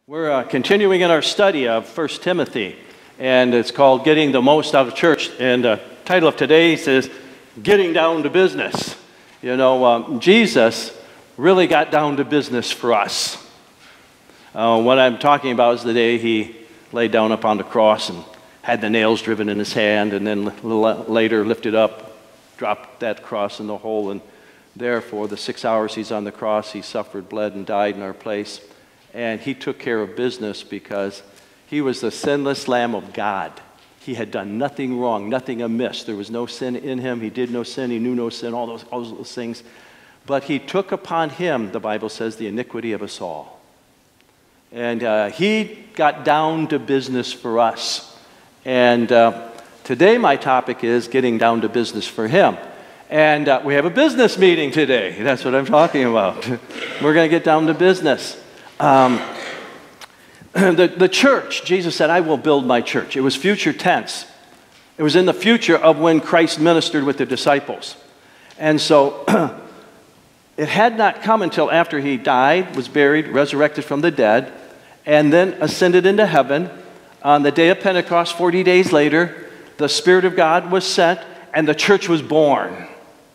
We're continuing in our study of 1 Timothy, and it's called Getting the Most Out of Church. And the title of today says, Getting Down to Business. You know, Jesus really got down to business for us. What I'm talking about is the day he laid down upon the cross and had the nails driven in his hand, and then a little later lifted up, dropped that cross in the hole, and therefore the 6 hours he's on the cross, he suffered, bled, and died in our place. And he took care of business because he was the sinless Lamb of God. He had done nothing wrong, nothing amiss. There was no sin in him. He did no sin. He knew no sin, all those things. But he took upon him, the Bible says, the iniquity of us all. And he got down to business for us. And today my topic is getting down to business for him. And we have a business meeting today. That's what I'm talking about. We're going to get down to business. The church, Jesus said, I will build my church. It was future tense. It was in the future of when Christ ministered with the disciples. And so it had not come until after he died, was buried, resurrected from the dead, and then ascended into heaven. On the day of Pentecost, 40 days later, the Spirit of God was sent, and the church was born.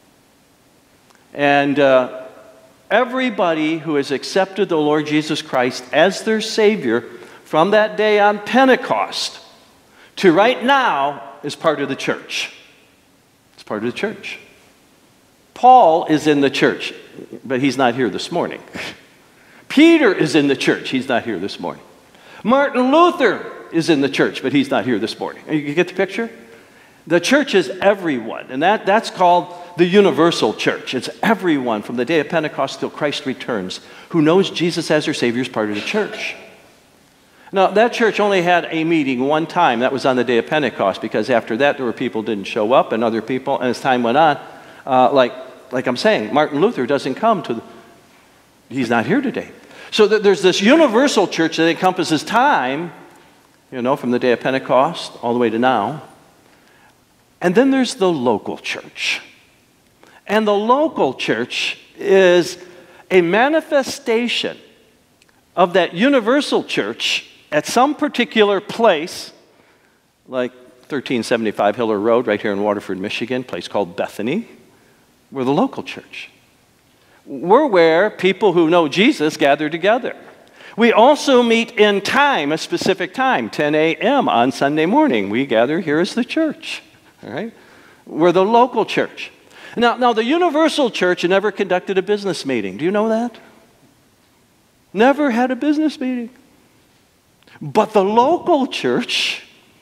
And everybody who has accepted the Lord Jesus Christ as their Savior from that day on Pentecost to right now is part of the church. It's part of the church. Paul is in the church, but he's not here this morning. Peter is in the church. He's not here this morning. Martin Luther is in the church, but he's not here this morning. You get the picture? The church is everyone, and that's called the universal church. It's everyone from the day of Pentecost till Christ returns who knows Jesus as their Savior is part of the church. Now, that church only had a meeting one time. That was on the day of Pentecost, because after that there were people who didn't show up and other people, and as time went on, like I'm saying, Martin Luther doesn't come to he's not here today. So there's this universal church that encompasses time, you know, from the day of Pentecost all the way to now. And then there's the local church. And the local church is a manifestation of that universal church at some particular place, like 1375 Hiller Road right here in Waterford, Michigan, a place called Bethany. We're the local church. We're where people who know Jesus gather together. We also meet in time, a specific time, 10 a.m. on Sunday morning. We gather here as the church. All right? We're the local church. Now, the universal church never conducted a business meeting. Do you know that? Never had a business meeting. But the local church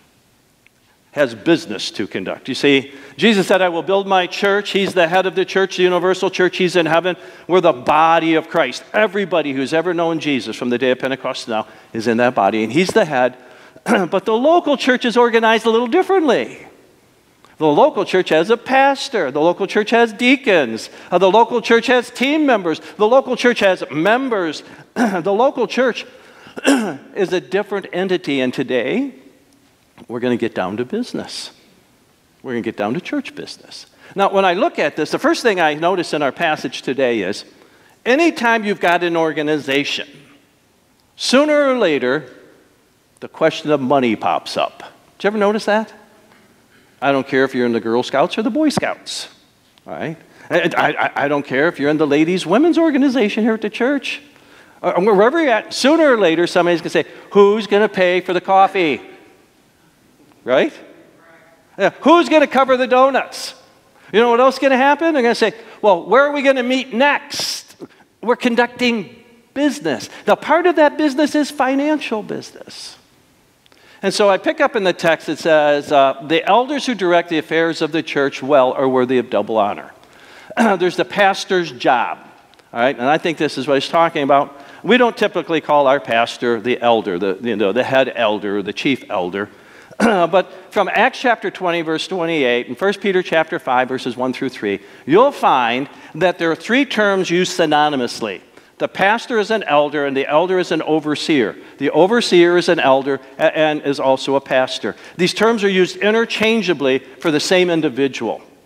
has business to conduct. You see, Jesus said, I will build my church. He's the head of the church, the universal church. He's in heaven. We're the body of Christ. Everybody who's ever known Jesus from the day of Pentecost to now is in that body, and he's the head. But the local church is organized a little differently. The local church has a pastor. The local church has deacons. The local church has team members. The local church has members. The local church is a different entity, and today we're going to get down to business. We're going to get down to church business. Now, when I look at this, the first thing I notice in our passage today is anytime you've got an organization, sooner or later, the question of money pops up. Did you ever notice that? I don't care if you're in the Girl Scouts or the Boy Scouts. All right? I don't care if you're in the ladies' women's organization here at the church. Or wherever you're at, sooner or later, somebody's going to say, who's going to pay for the coffee? Right? Yeah, who's going to cover the donuts? You know what else is going to happen? They're going to say, well, where are we going to meet next? We're conducting business. Now, part of that business is financial business. And so I pick up in the text, it says, the elders who direct the affairs of the church well are worthy of double honor. There's the pastor's job. All right, and I think this is what he's talking about. We don't typically call our pastor the elder, the head elder, the chief elder. But from Acts chapter 20, verse 28, and 1 Peter chapter 5, verses 1 through 3, you'll find that there are three terms used synonymously. The pastor is an elder, and the elder is an overseer. The overseer is an elder and is also a pastor. These terms are used interchangeably for the same individual.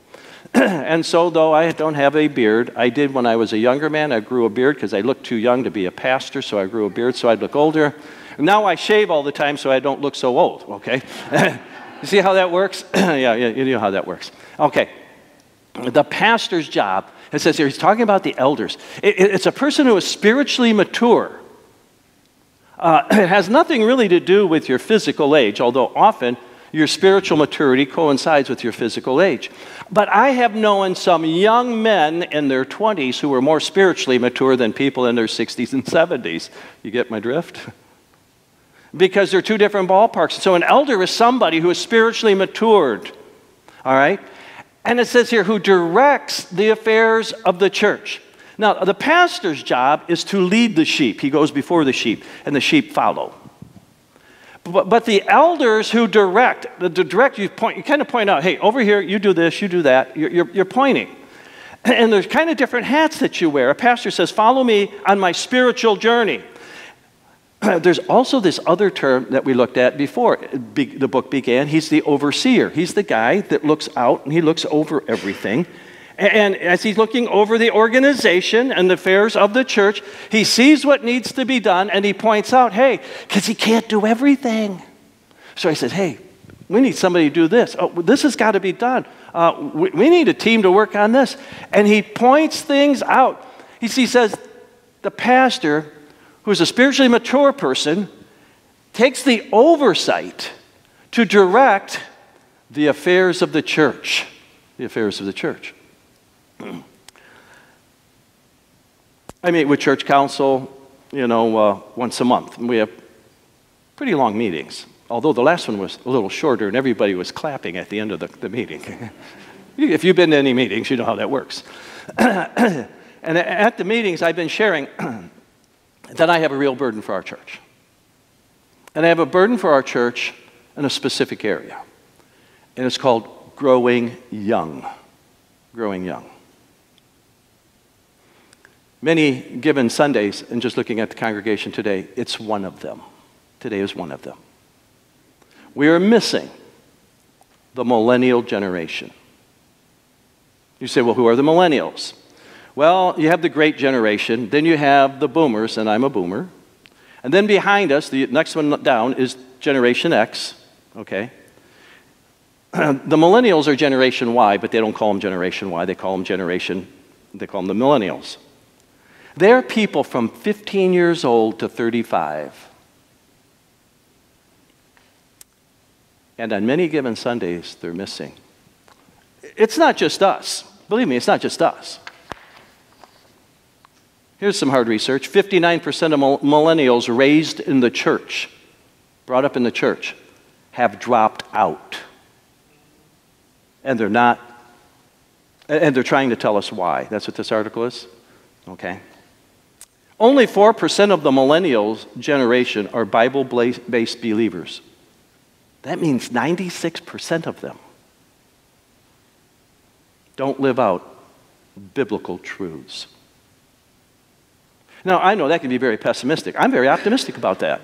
And so, though I don't have a beard, I did when I was a younger man. I grew a beard because I looked too young to be a pastor, so I grew a beard so I'd look older. Now I shave all the time so I don't look so old, okay? You see how that works? Yeah, you know how that works. Okay. The pastor's job, it says here, he's talking about the elders. It's a person who is spiritually mature. It has nothing really to do with your physical age, although often your spiritual maturity coincides with your physical age. But I have known some young men in their 20s who were more spiritually mature than people in their 60s and 70s. You get my drift? Because they're two different ballparks. So an elder is somebody who is spiritually matured, all right? And it says here, who directs the affairs of the church. Now, the pastor's job is to lead the sheep. He goes before the sheep, and the sheep follow. But the elders who direct, you kind of point out, hey, over here, you do this, you do that. You're pointing. And there's kind of different hats that you wear. A pastor says, follow me on my spiritual journey. There's also this other term that we looked at before the book began. He's the overseer. He's the guy that looks out and he looks over everything. And as he's looking over the organization and the affairs of the church, he sees what needs to be done and he points out, hey, because he can't do everything. So he says, hey, we need somebody to do this. Oh, this has got to be done. We need a team to work on this. And he points things out. He says, the pastor, who's a spiritually mature person, takes the oversight to direct the affairs of the church. The affairs of the church. I meet with church council, once a month. And we have pretty long meetings, although the last one was a little shorter and everybody was clapping at the end of the meeting. If you've been to any meetings, you know how that works. And at the meetings, I've been sharing that I have a real burden for our church. And I have a burden for our church in a specific area. And it's called growing young. Growing young. Many given Sundays, and just looking at the congregation today, it's one of them. Today is one of them. We are missing the millennial generation. You say, well, who are the millennials? Well, you have the great generation, then you have the boomers, and I'm a boomer. And then behind us, the next one down is Generation X, okay? The millennials are Generation Y, but they don't call them Generation Y, they call them the millennials. They're people from 15 years old to 35. And on many given Sundays, they're missing. It's not just us. Believe me, it's not just us. Here's some hard research. 59% of millennials raised in the church, brought up in the church, have dropped out. And they're trying to tell us why. That's what this article is? Okay. Only 4% of the millennials generation are Bible-based believers. That means 96% of them don't live out biblical truths. Now, I know that can be very pessimistic. I'm very optimistic about that.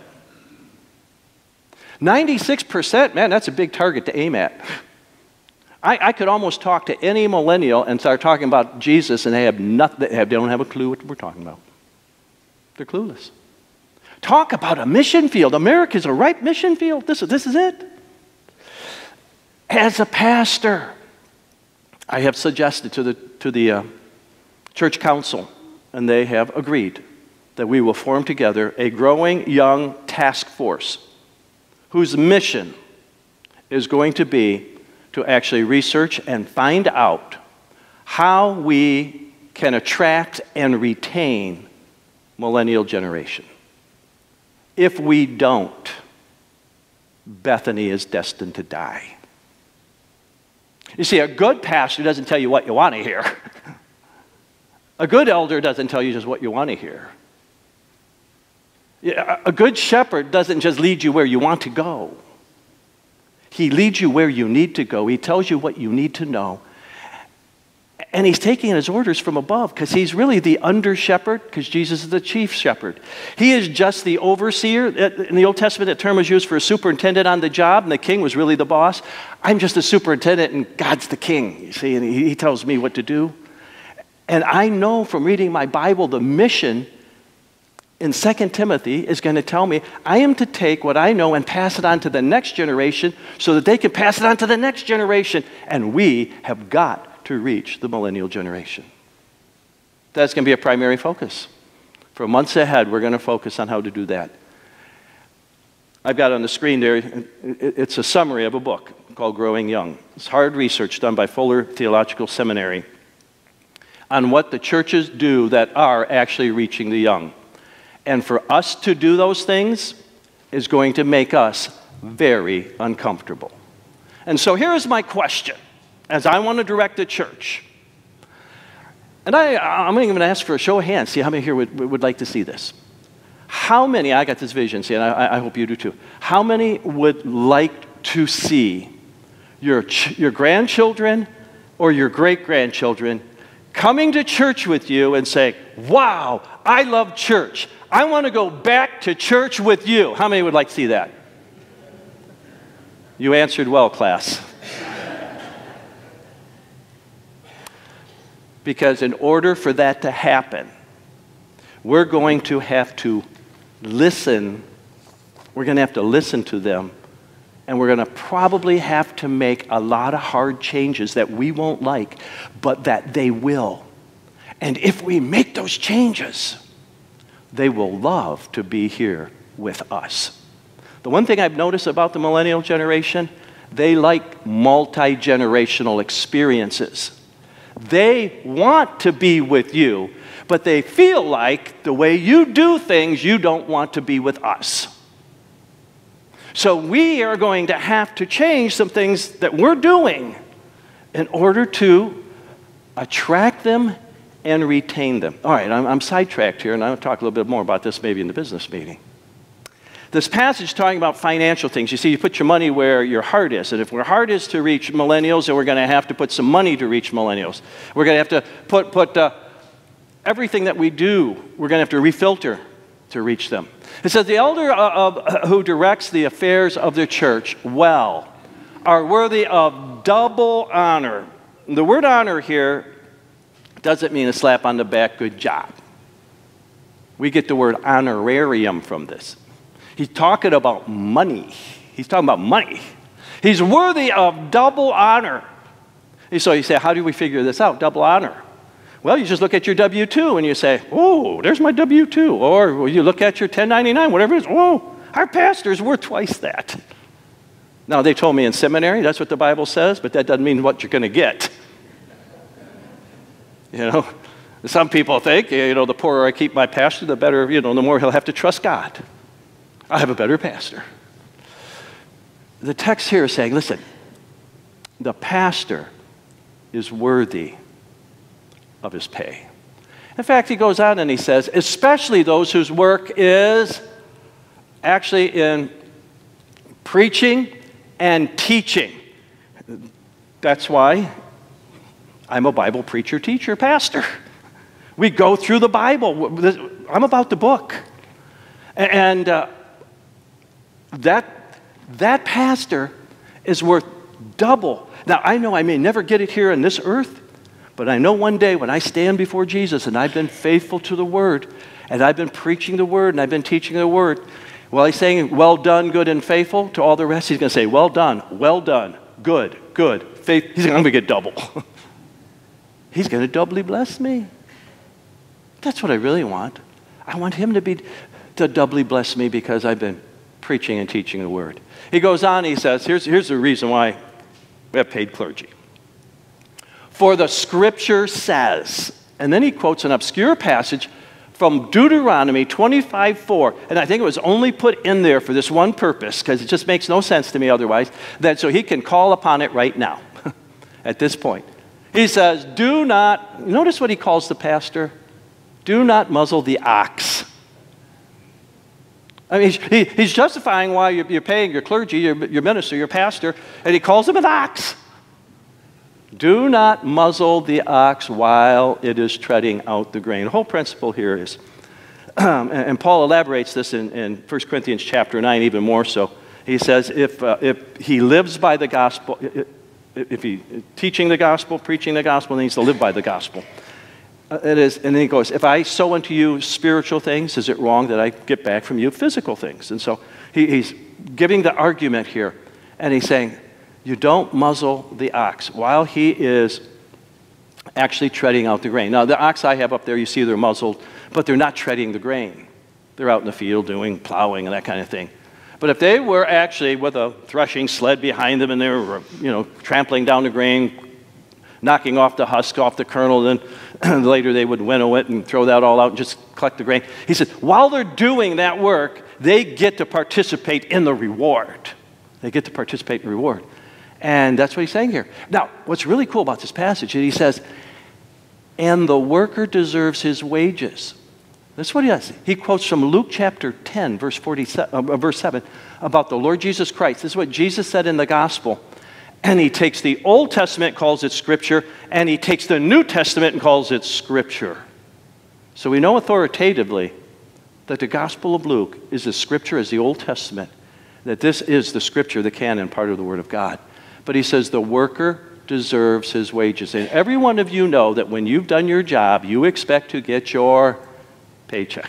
96%, man, that's a big target to aim at. I could almost talk to any millennial and start talking about Jesus, and they don't have a clue what we're talking about. They're clueless. Talk about a mission field. America's a ripe mission field. This is it. As a pastor, I have suggested to the church council, and they have agreed that we will form together a growing young task force whose mission is going to be to actually research and find out how we can attract and retain millennial generation. If we don't, Bethany is destined to die. You see, a good pastor doesn't tell you what you want to hear. A good elder doesn't tell you just what you want to hear. A good shepherd doesn't just lead you where you want to go. He leads you where you need to go. He tells you what you need to know. And he's taking his orders from above because he's really the under shepherd because Jesus is the chief shepherd. He is just the overseer. In the Old Testament, that term was used for a superintendent on the job, and the king was really the boss. I'm just a superintendent, and God's the king, you see, and he tells me what to do. And I know from reading my Bible, the mission in 2 Timothy is going to tell me I am to take what I know and pass it on to the next generation so that they can pass it on to the next generation. And we have got to reach the millennial generation. That's going to be a primary focus. For months ahead, we're going to focus on how to do that. I've got on the screen there, it's a summary of a book called Growing Young. It's hard research done by Fuller Theological Seminary on what the churches do that are actually reaching the young. And for us to do those things is going to make us very uncomfortable. And so here's my question, as I want to direct the church. And I'm even going to ask for a show of hands, see how many here would like to see this. How many, I got this vision, see, and I hope you do too. How many would like to see your grandchildren or your great-grandchildren coming to church with you and saying, wow, I love church. I want to go back to church with you. How many would like to see that? You answered well, class. Because in order for that to happen, we're going to have to listen. We're going to have to listen to them. And we're going to probably have to make a lot of hard changes that we won't like, but that they will. And if we make those changes, they will love to be here with us. The one thing I've noticed about the millennial generation, they like multi-generational experiences. They want to be with you, but they feel like the way you do things, you don't want to be with us. So we are going to have to change some things that we're doing in order to attract them and retain them. All right, I'm sidetracked here, and I'll talk a little bit more about this maybe in the business meeting. This passage is talking about financial things. You see, you put your money where your heart is. And if our heart is to reach millennials, then we're going to have to put some money to reach millennials. We're going to have to put everything that we do, we're going to have to refilter to reach them. It says, the elder who directs the affairs of the church well are worthy of double honor. The word honor here doesn't mean a slap on the back, good job. We get the word honorarium from this. He's talking about money. He's talking about money. He's worthy of double honor. And so you say, how do we figure this out, double honor? Well, you just look at your W-2 and you say, oh, there's my W-2. Or you look at your 1099, whatever it is. Whoa, our pastor's worth twice that. Now, they told me in seminary, that's what the Bible says, but that doesn't mean what you're going to get. You know, some people think, the poorer I keep my pastor, the better, the more he'll have to trust God. I have a better pastor. The text here is saying, listen, the pastor is worthy of his pay. In fact, he goes on and he says, especially those whose work is actually in preaching and teaching. That's why I'm a Bible preacher, teacher, pastor. We go through the Bible. I'm about the book. And that pastor is worth double. Now, I know I may never get it here on this earth, but I know one day when I stand before Jesus and I've been faithful to the Word, and I've been preaching the Word, and I've been teaching the Word, while he's saying, well done, good and faithful, to all the rest, he's going to say, well done, good, faith. He's going to get double. He's going to doubly bless me. That's what I really want. I want him to doubly bless me because I've been preaching and teaching the Word. He goes on, he says, here's the reason why we have paid clergy. For the Scripture says, and then he quotes an obscure passage from Deuteronomy 25:4, and I think it was only put in there for this one purpose, because it just makes no sense to me otherwise, that so he can call upon it right now, at this point. He says, do not, notice what he calls the pastor, do not muzzle the ox. I mean, he's justifying why you're paying your clergy, your minister, your pastor, and he calls him an ox. Do not muzzle the ox while it is treading out the grain. The whole principle here is, and Paul elaborates this in 1 Corinthians chapter 9 even more so. He says if he lives by the gospel, if he teaching the gospel, preaching the gospel, he needs to live by the gospel. It is, and then he goes, if I sow unto you spiritual things, is it wrong that I get back from you physical things? And so he's giving the argument here, and he's saying, you don't muzzle the ox while he is actually treading out the grain. Now, the ox I have up there, you see they're muzzled, but they're not treading the grain. They're out in the field doing plowing and that kind of thing. But if they were actually with a threshing sled behind them and they were, trampling down the grain, knocking off the husk off the kernel, then later they would winnow it and throw that all out and just collect the grain. He said, while they're doing that work, they get to participate in the reward. They get to participate in the reward. And that's what he's saying here. Now, what's really cool about this passage is he says, and the worker deserves his wages. That's what he does. He quotes from Luke chapter 10, verse 7, about the Lord Jesus Christ. This is what Jesus said in the gospel. And he takes the Old Testament, calls it Scripture, and he takes the New Testament and calls it Scripture. So we know authoritatively that the Gospel of Luke is as Scripture as the Old Testament, that this is the Scripture, the canon, part of the Word of God. But he says the worker deserves his wages. And every one of you know that when you've done your job, you expect to get your paycheck.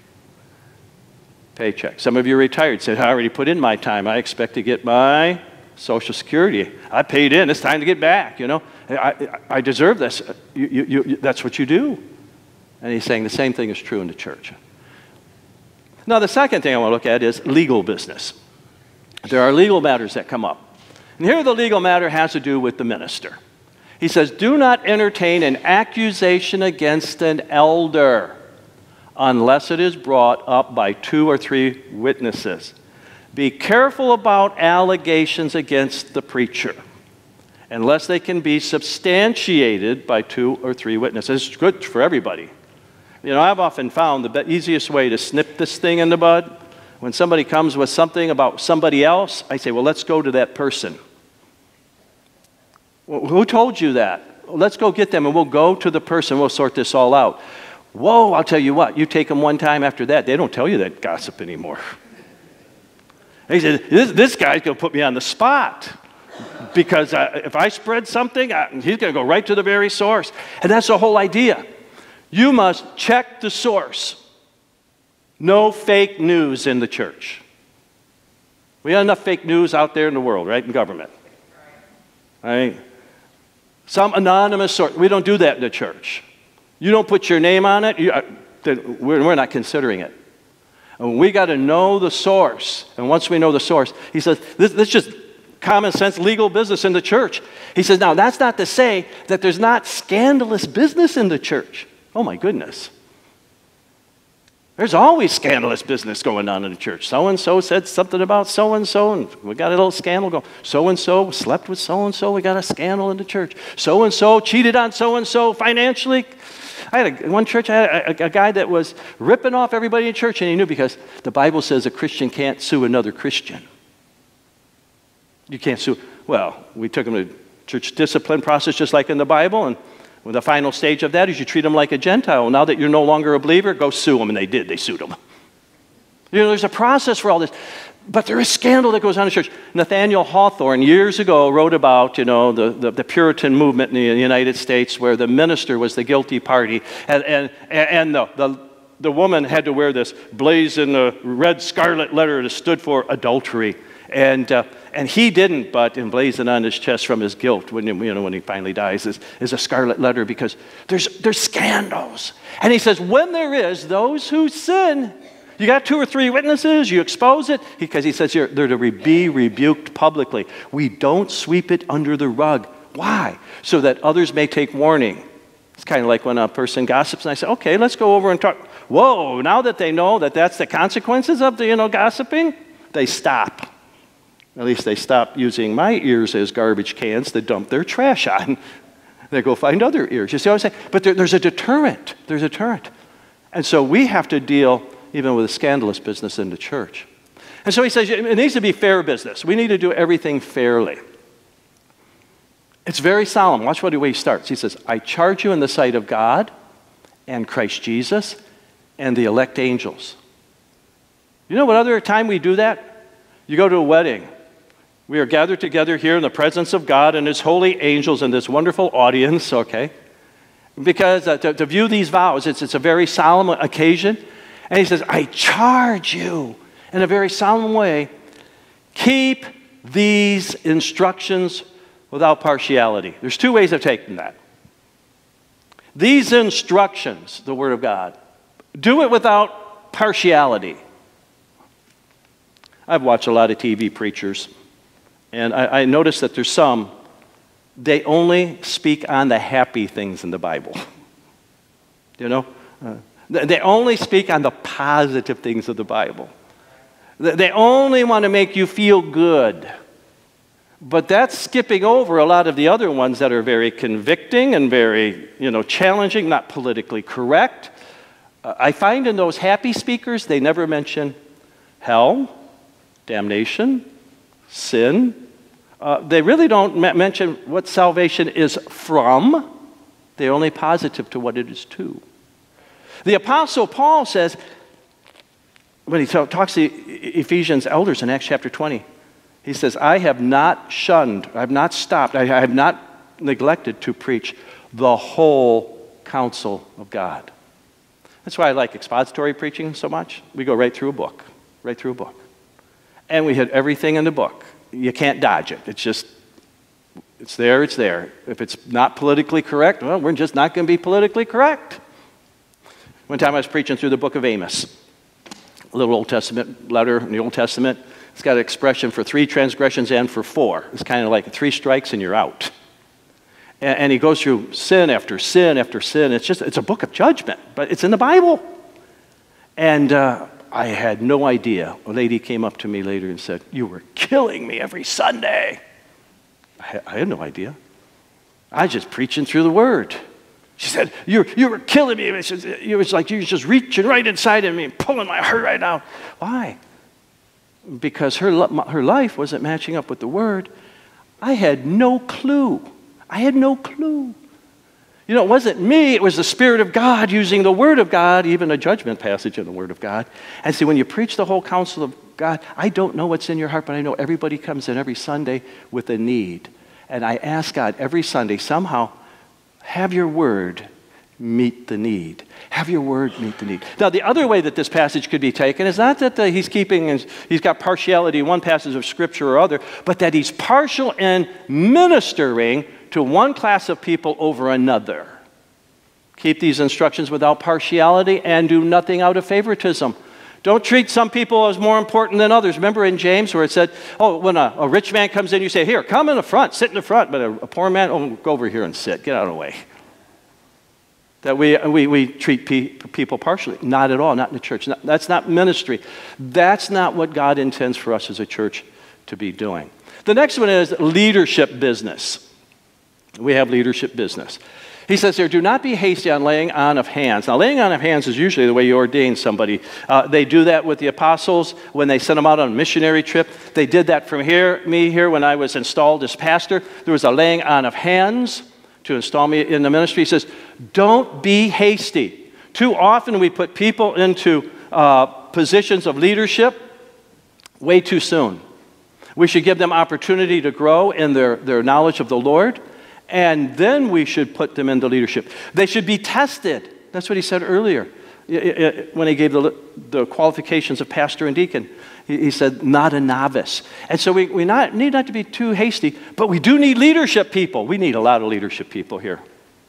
Paycheck. Some of you are retired, said, I already put in my time. I expect to get my Social Security. I paid in. It's time to get back, I deserve this. That's what you do. And he's saying the same thing is true in the church. Now, the second thing I want to look at is legal business. There are legal matters that come up. And here the legal matter has to do with the minister. He says, do not entertain an accusation against an elder unless it is brought up by 2 or 3 witnesses. Be careful about allegations against the preacher, unless they can be substantiated by 2 or 3 witnesses. It's good for everybody. I've often found the easiest way to snip this thing in the bud, when somebody comes with something about somebody else, I say, well, let's go to that person. Well, who told you that? Well, let's go get them, and we'll go to the person. We'll sort this all out. Whoa, I'll tell you what. You take them one time after that, they don't tell you that gossip anymore. He said, this guy's going to put me on the spot because if I spread something, he's going to go right to the very source. And that's the whole idea. You must check the source. No fake news in the church. We have enough fake news out there in the world, right, in government. Right? Some anonymous source. We don't do that in the church. You don't put your name on it, we're not considering it. And we got to know the source. And once we know the source, he says, this is just common sense legal business in the church. He says, now that's not to say that there's not scandalous business in the church. Oh my goodness. There's always scandalous business going on in the church. So-and-so said something about so-and-so, and we got a little scandal going. So-and-so slept with so-and-so, we got a scandal in the church. So-and-so cheated on so-and-so financially. One church, I had a guy that was ripping off everybody in church, and he knew because the Bible says a Christian can't sue another Christian. You can't sue. Well, we took him to church discipline process just like in the Bible, and the final stage of that is you treat them like a Gentile. Now that you're no longer a believer, go sue them, and they did. They sued them. There's a process for all this. But there is scandal that goes on in church. Nathaniel Hawthorne years ago wrote about, the Puritan movement in the United States where the minister was the guilty party. And the woman had to wear this blazing red scarlet letter that stood for adultery. And he didn't, but emblazoned on his chest from his guilt when he finally dies is a scarlet letter because there's scandals. And he says, when there is those who sin, you got 2 or 3 witnesses, you expose it, because he says here, they're to be rebuked publicly. We don't sweep it under the rug. Why? So that others may take warning. It's kind of like when a person gossips, and I say, okay, let's go over and talk. Whoa, now that they know that that's the consequences of the, gossiping, they stop. At least they stop using my ears as garbage cans to dump their trash on. They go find other ears. You see what I'm saying? But there's a deterrent. There's a deterrent. And so we have to deal even with a scandalous business in the church. And so he says it needs to be fair business. We need to do everything fairly. It's very solemn. Watch what the way he starts. He says, I charge you in the sight of God and Christ Jesus and the elect angels. You know what other time we do that? You go to a wedding. We are gathered together here in the presence of God and his holy angels and this wonderful audience, okay? Because to view these vows, it's a very solemn occasion. And he says, I charge you in a very solemn way, keep these instructions without partiality. There's two ways of taking that. These instructions, the Word of God, do it without partiality. I've watched a lot of TV preachers, and I noticed that there's some, they only speak on the happy things in the Bible. You know? They only speak on the positive things of the Bible. They only want to make you feel good. But that's skipping over a lot of the other ones that are very convicting and very, challenging, not politically correct. I find in those happy speakers, they never mention hell, damnation, sin. They really don't mention what salvation is from. They're only positive to what it is to. The Apostle Paul says, when he talks to the Ephesians elders in Acts chapter 20, he says, I have not shunned, I have not stopped, I have not neglected to preach the whole counsel of God. That's why I like expository preaching so much. We go right through a book. And we hit everything in the book. You can't dodge it. It's there. If it's not politically correct, well, we're just not going to be politically correct. One time I was preaching through the book of Amos, a little Old Testament letter in the Old Testament. It's got an expression for 3 transgressions and for 4. It's kind of like 3 strikes and you're out. And he goes through sin after sin after sin. It's a book of judgment, but it's in the Bible. And I had no idea. A lady came up to me later and said, you were killing me every Sunday. I had no idea. I was just preaching through the Word. She said, you were killing me. It was like you were just reaching right inside of me and pulling my heart right out. Why? Because her life wasn't matching up with the Word. I had no clue. It wasn't me. It was the Spirit of God using the Word of God, even a judgment passage in the Word of God. And see, when you preach the whole counsel of God, I don't know what's in your heart, but I know everybody comes in every Sunday with a need. And I ask God every Sunday, somehow, have your Word meet the need. Have your Word meet the need. Now, the other way that this passage could be taken is not that he's got partiality in one passage of Scripture or other, but that he's partial in ministering to one class of people over another. Keep these instructions without partiality and do nothing out of favoritism. Don't treat some people as more important than others. Remember in James where it said, when a rich man comes in, you say, here, come in the front, sit in the front. But a poor man, go over here and sit. Get out of the way. That we treat people partially. Not at all, not in the church. That's not ministry. That's not what God intends for us as a church to be doing. The next one is leadership business. We have leadership business. He says here, do not be hasty on laying on of hands. Now, laying on of hands is usually the way you ordain somebody. They do that with the apostles when they sent them out on a missionary trip. They did that from me here when I was installed as pastor. There was a laying on of hands to install me in the ministry. He says, don't be hasty. Too often we put people into positions of leadership way too soon. We should give them opportunity to grow in their knowledge of the Lord. And then we should put them into leadership. They should be tested. That's what he said earlier when he gave the qualifications of pastor and deacon. He said, not a novice. And so we need not to be too hasty, but we do need leadership people. We need a lot of leadership people here.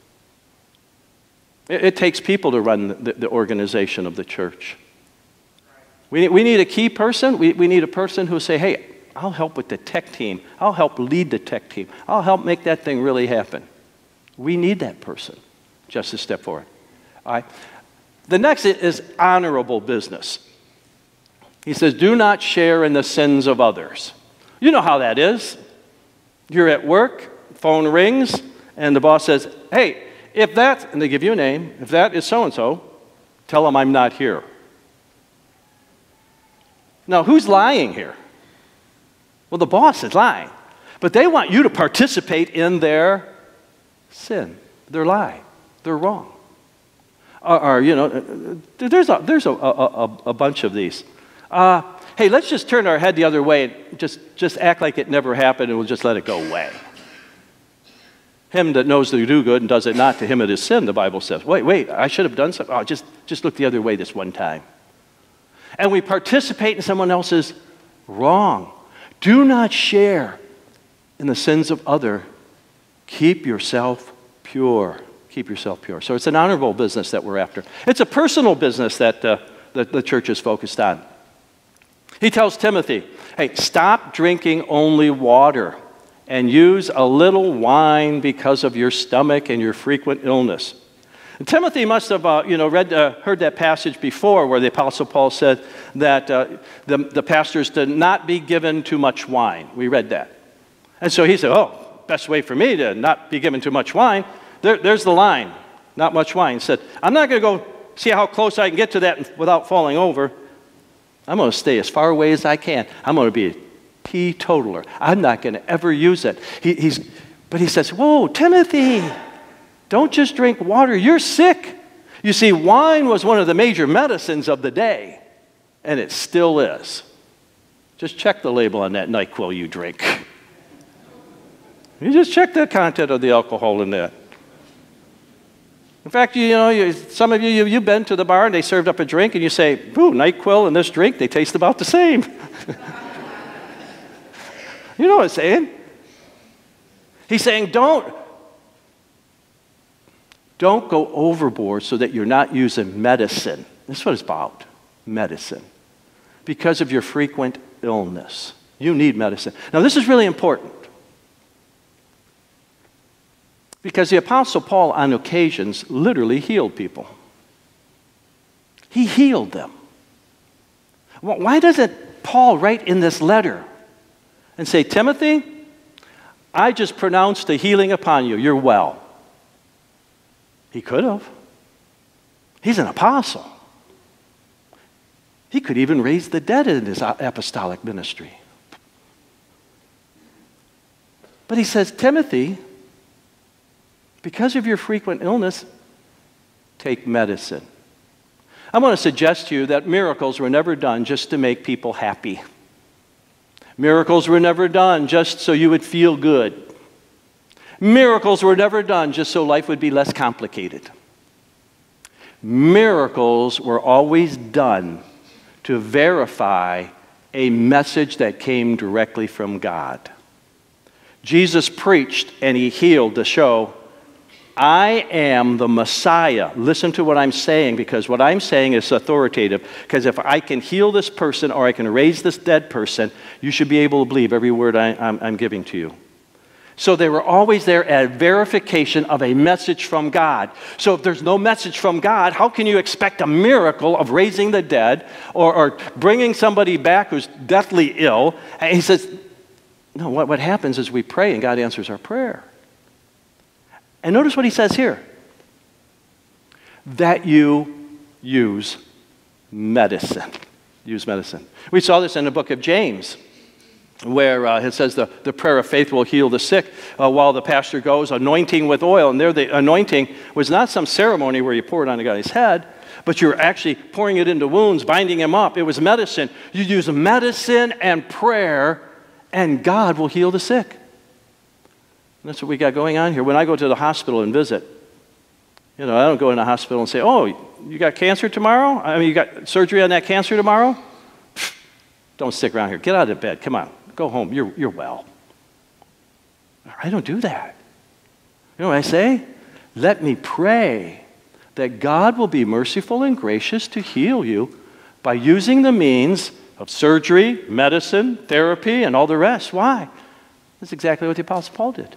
It takes people to run the organization of the church. We need a key person. We need a person who will say, hey, I'll help with the tech team. I'll help lead the tech team. I'll help make that thing really happen. We need that person just to step forward. All right. The next is honorable business. He says, do not share in the sins of others. You know how that is. You're at work, phone rings, and the boss says, hey, if that, and they give you a name, if that is so-and-so, tell them I'm not here. Now, who's lying here? Well, the boss is lying. But they want you to participate in their sin, their lie, their wrong. Or there's a bunch of these. Hey, let's just turn our head the other way and just act like it never happened and we'll just let it go away. Him that knows to do good and does it not, to him it is sin, the Bible says. Wait, I should have done something. Oh, just look the other way this one time. And we participate in someone else's wrong. Do not share in the sins of other. Keep yourself pure. Keep yourself pure. So it's an honorable business that we're after. It's a personal business that the church is focused on. He tells Timothy, hey, stop drinking only water and use a little wine because of your stomach and your frequent illness. And Timothy must have heard that passage before where the Apostle Paul said that the pastors did not be given too much wine. We read that. And so he said, best way for me to not be given too much wine, there's the line, not much wine. He said, I'm not going to go see how close I can get to that without falling over. I'm going to stay as far away as I can. I'm going to be a teetotaler. I'm not going to ever use it. But he says, whoa, Timothy, don't just drink water. You're sick. You see, wine was one of the major medicines of the day, and it still is. Just check the label on that NyQuil you drink. You just check the content of the alcohol in that. In fact, some of you've been to the bar and they served up a drink and you say, ooh, NyQuil and this drink, they taste about the same. You know what I'm saying? He's saying don't go overboard so that you're not using medicine. That's what it's about, medicine. Because of your frequent illness. You need medicine. Now, this is really important. Because the Apostle Paul, on occasions, literally healed people. He healed them. Why doesn't Paul write in this letter and say, Timothy, I just pronounced a healing upon you. You're well. He could have. He's an apostle. He could even raise the dead in his apostolic ministry. But he says, Timothy, because of your frequent illness, take medicine. I want to suggest to you that miracles were never done just to make people happy. Miracles were never done just so you would feel good. Miracles were never done just so life would be less complicated. Miracles were always done to verify a message that came directly from God. Jesus preached and he healed to show, I am the Messiah. Listen to what I'm saying, because what I'm saying is authoritative. Because if I can heal this person or I can raise this dead person, you should be able to believe every word I'm giving to you. So they were always there at verification of a message from God. So if there's no message from God, how can you expect a miracle of raising the dead or bringing somebody back who's deathly ill? And he says, no, what happens is we pray and God answers our prayer. And notice what he says here. That you use medicine. Use medicine. We saw this in the book of James, where it says the prayer of faith will heal the sick while the pastor goes anointing with oil. And there the anointing was not some ceremony where you pour it on a guy's head, but you're actually pouring it into wounds, binding him up. It was medicine. You use medicine and prayer, and God will heal the sick. And that's what we got going on here. When I go to the hospital and visit, I don't go in the hospital and say, oh, you got cancer tomorrow? I mean, you got surgery on that cancer tomorrow? Don't stick around here. Get out of bed. Come on. Go home. You're well. I don't do that. You know what I say? Let me pray that God will be merciful and gracious to heal you by using the means of surgery, medicine, therapy, and all the rest. Why? That's exactly what the Apostle Paul did.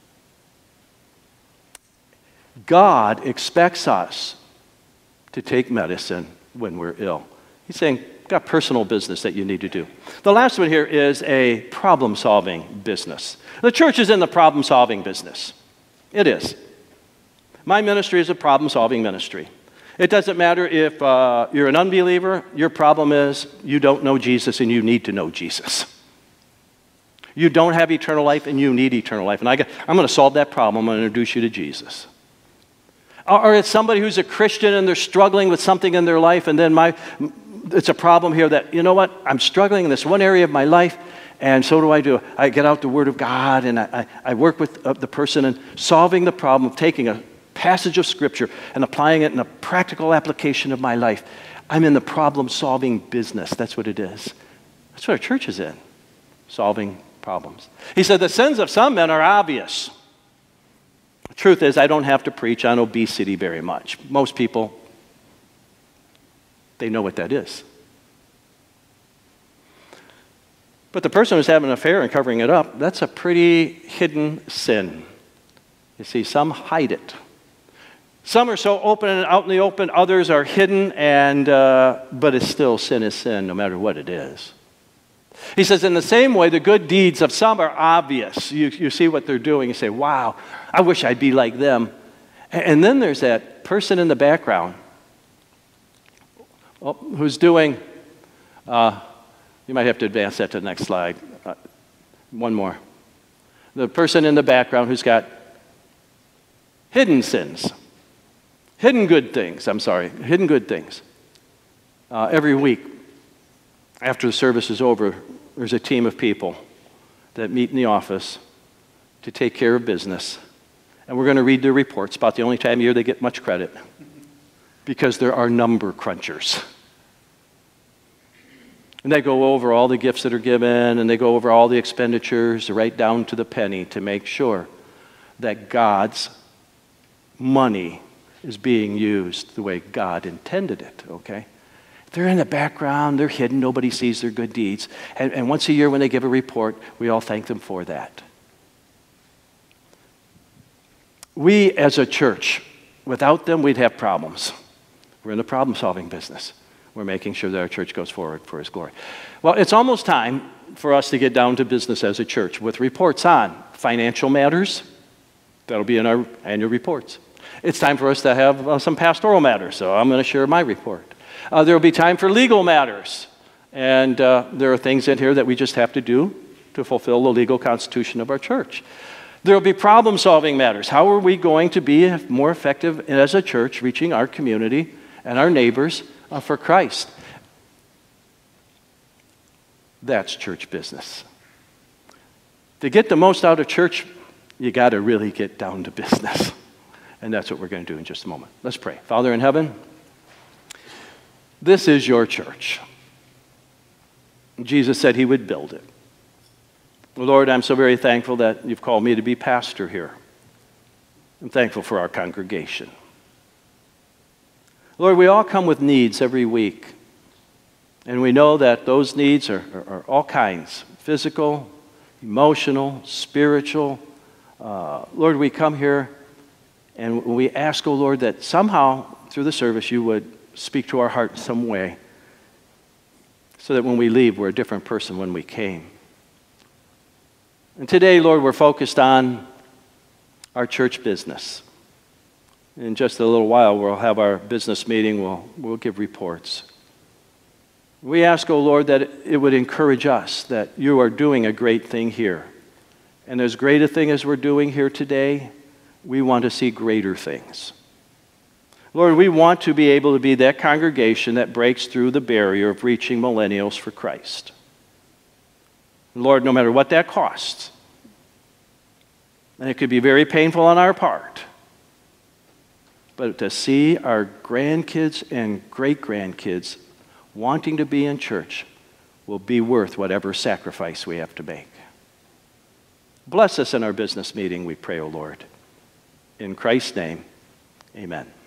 God expects us to take medicine when we're ill. He's saying, got personal business that you need to do. The last one here is a problem-solving business. The church is in the problem-solving business. It is. My ministry is a problem-solving ministry. It doesn't matter if you're an unbeliever. Your problem is you don't know Jesus and you need to know Jesus. You don't have eternal life, and you need eternal life. And I'm going to solve that problem. I'm going to introduce you to Jesus. Or it's somebody who's a Christian and they're struggling with something in their life, and then it's a problem here that, you know what, I'm struggling in this one area of my life, and so do. I get out the Word of God, and I work with the person in solving the problem of taking a passage of Scripture and applying it in a practical application of my life. I'm in the problem-solving business. That's what it is. That's what our church is in, solving problems. He said, the sins of some men are obvious. The truth is, I don't have to preach on obesity very much. Most people, they know what that is. But the person who's having an affair and covering it up, that's a pretty hidden sin. You see, some hide it. Some are so open and out in the open, others are hidden, but it's still sin is sin, no matter what it is. He says, in the same way, the good deeds of some are obvious. You see what they're doing, you say, wow, I wish I'd be like them. And then there's that person in the background who's doing, you might have to advance that to the next slide. One more. The person in the background who's got hidden sins. Hidden good things. Every week, after the service is over, there's a team of people that meet in the office to take care of business. And we're going to read their reports. About the only time of year they get much credit. Because there are number crunchers. And they go over all the gifts that are given, and they go over all the expenditures, right down to the penny, to make sure that God's money is being used the way God intended it, okay? They're in the background, they're hidden, nobody sees their good deeds. And once a year when they give a report, we all thank them for that. We as a church, without them, we'd have problems. We're in the problem-solving business. We're making sure that our church goes forward for His glory. Well, it's almost time for us to get down to business as a church with reports on financial matters. That'll be in our annual reports. It's time for us to have some pastoral matters, so I'm going to share my report. There will be time for legal matters, and there are things in here that we just have to do to fulfill the legal constitution of our church. There will be problem-solving matters. How are we going to be more effective as a church reaching our community and our neighbors for Christ? That's church business. To get the most out of church, you got to really get down to business. And that's what we're going to do in just a moment. Let's pray. Father in heaven, this is your church. Jesus said He would build it. Lord, I'm so very thankful that you've called me to be pastor here. I'm thankful for our congregation. Lord, we all come with needs every week. And we know that those needs are all kinds, physical, emotional, spiritual. Lord, we come here and we ask, oh Lord, that somehow through the service you would speak to our heart in some way so that when we leave, we're a different person when we came. And today, Lord, we're focused on our church business. In just a little while, we'll have our business meeting. We'll give reports. We ask, oh Lord, that it would encourage us that you are doing a great thing here. And as great a thing as we're doing here today, we want to see greater things. Lord, we want to be able to be that congregation that breaks through the barrier of reaching millennials for Christ. Lord, no matter what that costs, and it could be very painful on our part, but to see our grandkids and great-grandkids wanting to be in church will be worth whatever sacrifice we have to make. Bless us in our business meeting, we pray, O Lord. In Christ's name, amen.